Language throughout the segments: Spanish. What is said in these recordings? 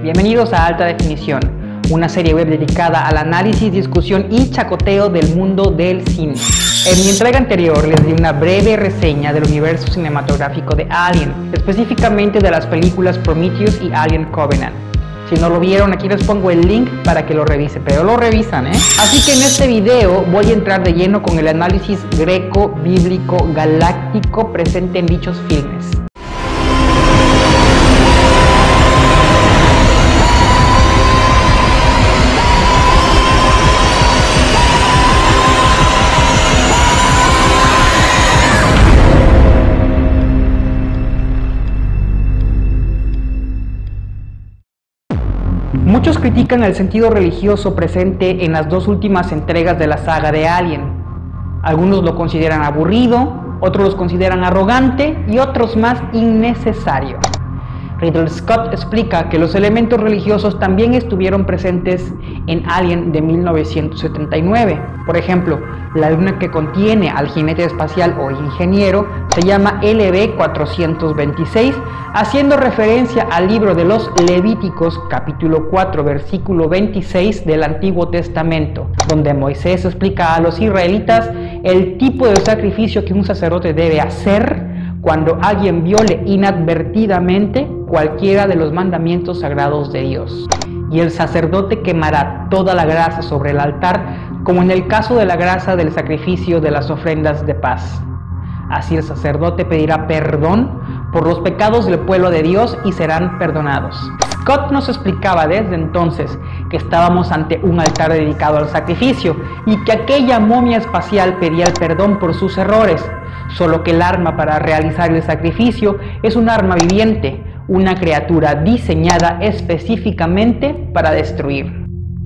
Bienvenidos a Alta Definición, una serie web dedicada al análisis, discusión y chacoteo del mundo del cine. En mi entrega anterior les di una breve reseña del universo cinematográfico de Alien, específicamente de las películas Prometheus y Alien Covenant. Si no lo vieron, aquí les pongo el link para que lo revisen, pero lo revisan, Así que en este video voy a entrar de lleno con el análisis greco-bíblico galáctico presente en dichos filmes. Muchos critican el sentido religioso presente en las dos últimas entregas de la saga de Alien. Algunos lo consideran aburrido, otros lo consideran arrogante y otros más innecesario. Ridley Scott explica que los elementos religiosos también estuvieron presentes en Alien de 1979. Por ejemplo, la luna que contiene al jinete espacial o ingeniero se llama LV-426, haciendo referencia al libro de los Levíticos, capítulo 4, versículo 26 del Antiguo Testamento, donde Moisés explica a los israelitas el tipo de sacrificio que un sacerdote debe hacer cuando alguien viole inadvertidamente cualquiera de los mandamientos sagrados de Dios. Y el sacerdote quemará toda la grasa sobre el altar, como en el caso de la grasa del sacrificio de las ofrendas de paz. Así el sacerdote pedirá perdón por los pecados del pueblo de Dios y serán perdonados. Scott nos explicaba desde entonces que estábamos ante un altar dedicado al sacrificio y que aquella momia espacial pedía el perdón por sus errores, solo que el arma para realizar el sacrificio es un arma viviente, una criatura diseñada específicamente para destruir.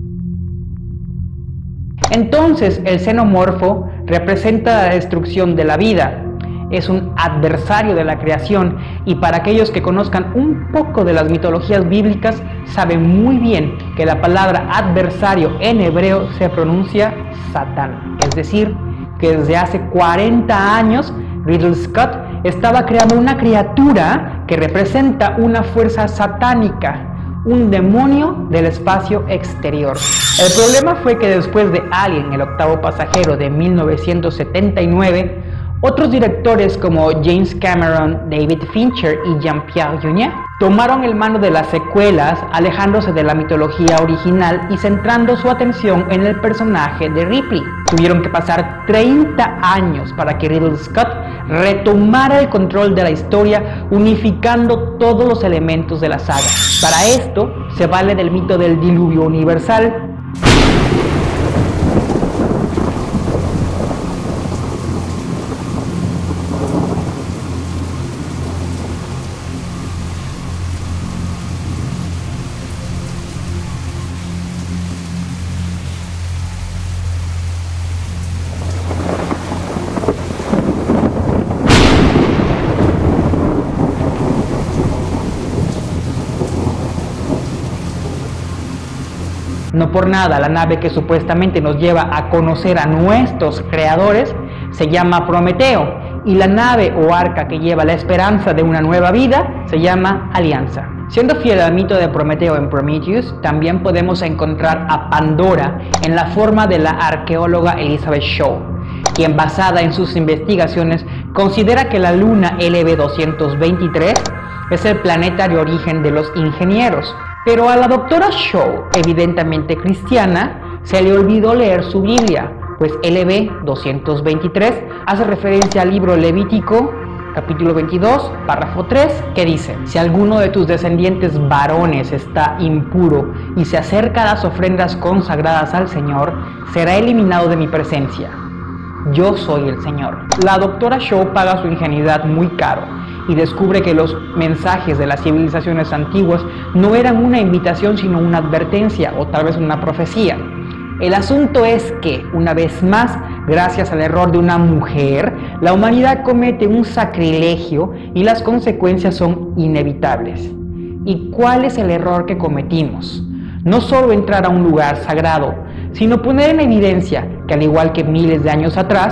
Entonces el xenomorfo representa la destrucción de la vida. Es un adversario de la creación y para aquellos que conozcan un poco de las mitologías bíblicas saben muy bien que la palabra adversario en hebreo se pronuncia Satán. Es decir, que desde hace 40 años Ridley Scott estaba creando una criatura que representa una fuerza satánica, un demonio del espacio exterior. El problema fue que después de Alien, el octavo pasajero de 1979, otros directores como James Cameron, David Fincher y Jean-Pierre Jeunet tomaron el mando de las secuelas, alejándose de la mitología original y centrando su atención en el personaje de Ripley. Tuvieron que pasar 30 años para que Ridley Scott retomara el control de la historia, unificando todos los elementos de la saga. Para esto, se vale del mito del diluvio universal. No por nada, la nave que supuestamente nos lleva a conocer a nuestros creadores se llama Prometeo, y la nave o arca que lleva la esperanza de una nueva vida se llama Alianza. Siendo fiel al mito de Prometeo en Prometheus, también podemos encontrar a Pandora en la forma de la arqueóloga Elizabeth Shaw, quien basada en sus investigaciones considera que la luna LV-223 es el planeta de origen de los ingenieros. Pero a la doctora Shaw, evidentemente cristiana, se le olvidó leer su Biblia, pues LV-223 hace referencia al libro Levítico, capítulo 22, párrafo 3, que dice: si alguno de tus descendientes varones está impuro y se acerca a las ofrendas consagradas al Señor, será eliminado de mi presencia. Yo soy el Señor. La doctora Shaw paga su ingenuidad muy caro y descubre que los mensajes de las civilizaciones antiguas no eran una invitación sino una advertencia o tal vez una profecía. El asunto es que, una vez más, gracias al error de una mujer, la humanidad comete un sacrilegio y las consecuencias son inevitables. ¿Y cuál es el error que cometimos? No solo entrar a un lugar sagrado, sino poner en evidencia que, al igual que miles de años atrás,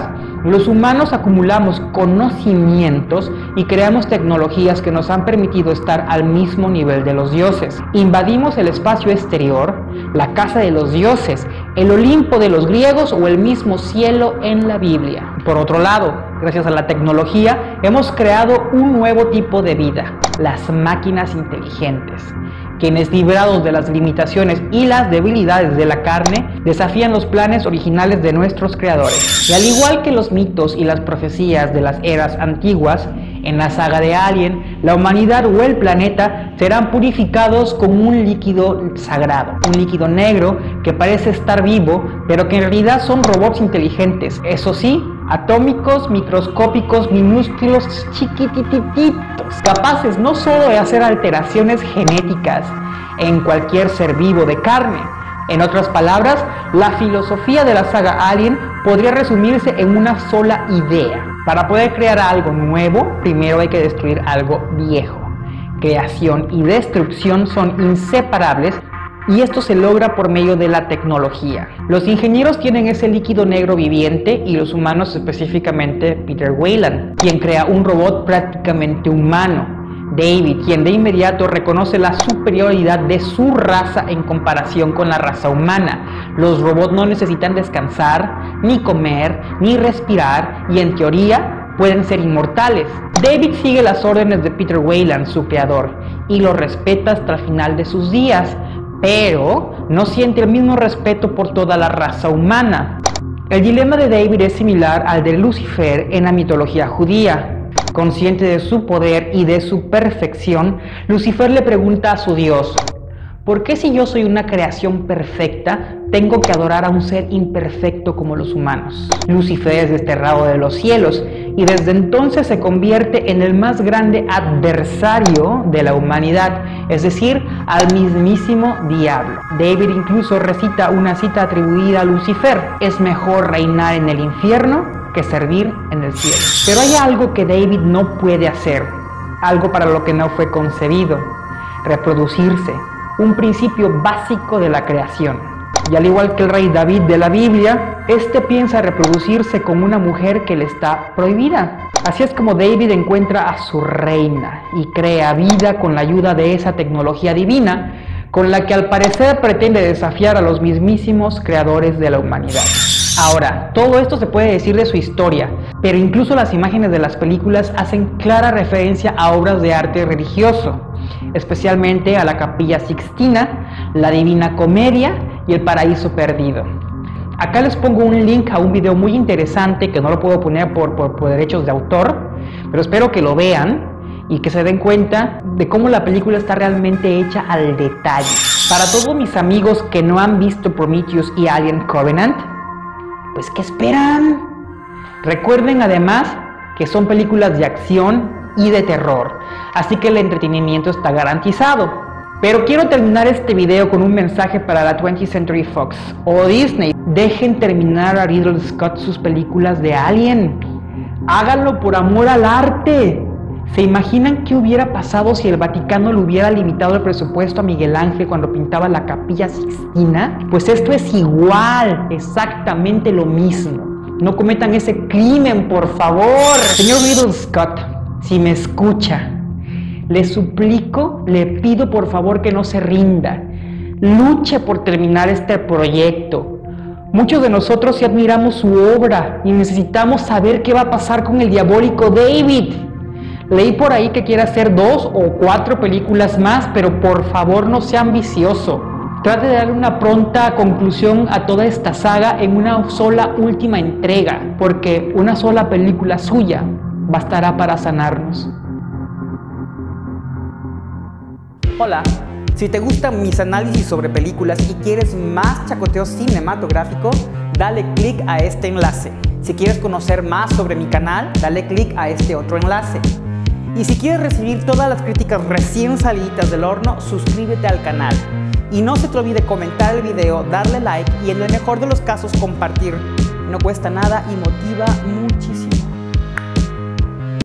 Los humanos acumulamos conocimientos y creamos tecnologías que nos han permitido estar al mismo nivel de los dioses. Invadimos el espacio exterior, la casa de los dioses, el Olimpo de los griegos o el mismo cielo en la Biblia. Por otro lado, gracias a la tecnología, hemos creado un nuevo tipo de vida, las máquinas inteligentes, quienes, librados de las limitaciones y las debilidades de la carne, desafían los planes originales de nuestros creadores. Y al igual que los mitos y las profecías de las eras antiguas, en la saga de Alien, la humanidad o el planeta serán purificados con un líquido sagrado, un líquido negro que parece estar vivo, pero que en realidad son robots inteligentes, eso sí, atómicos, microscópicos, minúsculos, chiquitititos, capaces no solo de hacer alteraciones genéticas en cualquier ser vivo de carne. En otras palabras, la filosofía de la saga Alien podría resumirse en una sola idea. Para poder crear algo nuevo, primero hay que destruir algo viejo. Creación y destrucción son inseparables y esto se logra por medio de la tecnología. Los ingenieros tienen ese líquido negro viviente y los humanos, específicamente Peter Weyland, quien crea un robot prácticamente humano. David, quien de inmediato reconoce la superioridad de su raza en comparación con la raza humana. Los robots no necesitan descansar, ni comer, ni respirar y en teoría pueden ser inmortales. David sigue las órdenes de Peter Weyland, su creador, y lo respeta hasta el final de sus días, pero no siente el mismo respeto por toda la raza humana. El dilema de David es similar al de Lucifer en la mitología judía. Consciente de su poder y de su perfección, Lucifer le pregunta a su Dios: ¿por qué si yo soy una creación perfecta, tengo que adorar a un ser imperfecto como los humanos? Lucifer es desterrado de los cielos y desde entonces se convierte en el más grande adversario de la humanidad, es decir, al mismísimo diablo. David incluso recita una cita atribuida a Lucifer: es mejor reinar en el infierno que servir en el cielo. Pero hay algo que David no puede hacer, algo para lo que no fue concebido: reproducirse, un principio básico de la creación. Y al igual que el rey David de la Biblia, este piensa reproducirse con una mujer que le está prohibida. Así es como David encuentra a su reina y crea vida con la ayuda de esa tecnología divina, con la que al parecer pretende desafiar a los mismísimos creadores de la humanidad. Ahora, todo esto se puede decir de su historia, pero incluso las imágenes de las películas hacen clara referencia a obras de arte religioso, especialmente a la Capilla Sixtina, la Divina Comedia y el Paraíso Perdido. Acá les pongo un link a un video muy interesante que no lo puedo poner por derechos de autor, pero espero que lo vean y que se den cuenta de cómo la película está realmente hecha al detalle. Para todos mis amigos que no han visto Prometheus y Alien Covenant, pues ¿qué esperan? Recuerden además que son películas de acción y de terror, así que el entretenimiento está garantizado. Pero quiero terminar este video con un mensaje para la 20th Century Fox o Disney: dejen terminar a Ridley Scott sus películas de Alien, háganlo por amor al arte. ¿Se imaginan qué hubiera pasado si el Vaticano le hubiera limitado el presupuesto a Miguel Ángel cuando pintaba la Capilla Sixtina? Pues esto es igual, exactamente lo mismo. No cometan ese crimen, por favor. Señor Ridley Scott, si me escucha, le suplico, le pido por favor que no se rinda. Luche por terminar este proyecto. Muchos de nosotros sí admiramos su obra y necesitamos saber qué va a pasar con el diabólico David. Leí por ahí que quiere hacer 2 o 4 películas más, pero por favor no sea ambicioso. Trate de darle una pronta conclusión a toda esta saga en una sola última entrega, porque una sola película suya bastará para sanarnos. Hola, si te gustan mis análisis sobre películas y quieres más chacoteo cinematográfico, dale click a este enlace. Si quieres conocer más sobre mi canal, dale click a este otro enlace. Y si quieres recibir todas las críticas recién salidas del horno, suscríbete al canal. Y no se te olvide comentar el video, darle like y en el mejor de los casos compartir. No cuesta nada y motiva muchísimo.